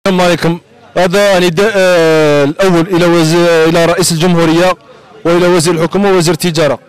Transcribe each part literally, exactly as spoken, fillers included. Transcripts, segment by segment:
السلام عليكم. هذا نداء آه الاول الى وزير الى رئيس الجمهوريه والى وزير الحكومه ووزير التجاره.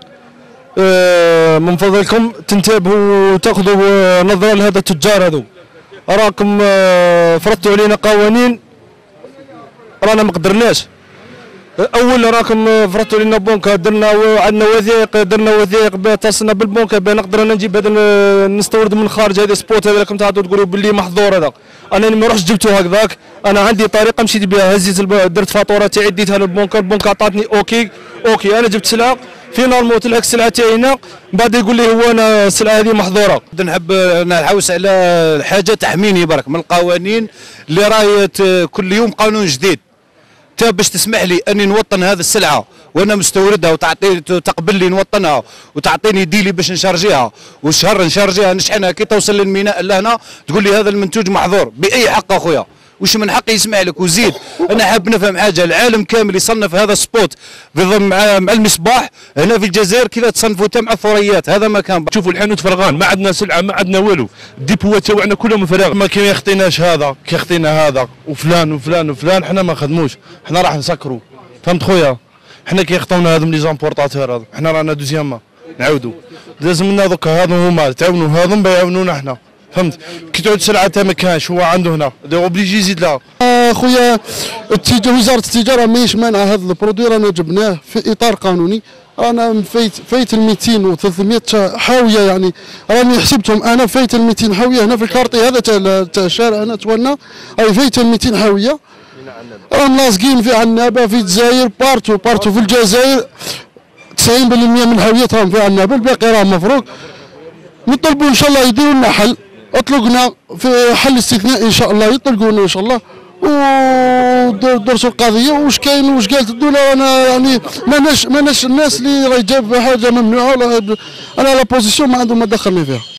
آه من فضلكم تنتبهوا وتاخذوا نظره لهذا التجار هذو. راكم آه فرضتوا علينا قوانين رانا ما قدرناش. اول راكم فرضتوا علينا بنكه، درنا عندنا وثائق، درنا وثائق اتصلنا بالبنكه بان نقدر انا نجيب هذا نستورد من الخارج. هذا سبوت هذا راكم تعطوا تقولوا باللي محظور هذا. انا ما رحتش جبته هكذاك، انا عندي طريقه مشيت بها، هزيت درت فاتوره تاعي ديتها للبنكه، البنكه عطاتني اوكي اوكي انا جبت سلعه في نورمال تلحق السلعه تاعي هنا، بعد يقول لي هو انا السلعه هذه محظوره. نحب نحوس على حاجه تحميني برك من القوانين اللي راهي كل يوم قانون جديد. انت باش تسمح لي اني نوطن هذه السلعه وانا مستوردها وتعطي تقبل لي نوطنها وتعطيني ديلي باش نشارجيها وشهر نشارجيها نشحنها كي توصل للميناء لهنا تقول لي هذا المنتوج محظور باي حق اخويا؟ وش من حقي يسمع لك؟ وزيد انا حاب نفهم حاجه، العالم كامل يصنف هذا سبوت مع مع المصباح هنا في الجزائر كذا تصنفوا حتى مع الثريات، هذا ما كان. شوفوا الحانوت فرغان، ما عندنا سلعه ما عندنا والو، الديبوات تاعنا كلهم فراغ، ما كي يخطيناش هذا كي يخطينا هذا وفلان وفلان وفلان، حنا ما نخدموش، حنا راح نسكروا. فهمت خويا؟ حنا كي يخطونا هذم لي زامبورطاتور هذا، حنا رانا دوزيام نعاودوا، لازم لنا دوكا هذو هما تعاونوا هذم بيعاونونا حنا. فهمت؟ كي تعود سلعه ما كانش هو عنده هنا اوبليجي يزيد لها. خويا وزاره التجاره ماهيش مانعه هذا البرودوي، رانا جبناه في اطار قانوني، رانا فايت فايت ال مئتين و ثلاثمئة حاويه، يعني راني حسبتهم انا فايت ال مئتين حاويه هنا في الكارطي هذا تاع الشارع هنا تولنا، راهي فايت ال مئتين حاويه، راهم لاصقين في عنابه في الجزائر بارتو بارتو في الجزائر تسعين بالمئة من الحاويات راهم في عنابه، الباقي راهم مفروق. نطلبوا ان شاء الله يديروا لنا حل، اطلقنا في حل استثنائي ان شاء الله يطلقونا ان شاء الله ودرسوا القضيه واش كاين واش قالت الدوله. انا يعني ماناش ماناش الناس اللي راهي جاب حاجه ممنوعه، انا لا بوزيسيون ما عندهم ما دخلني فيها.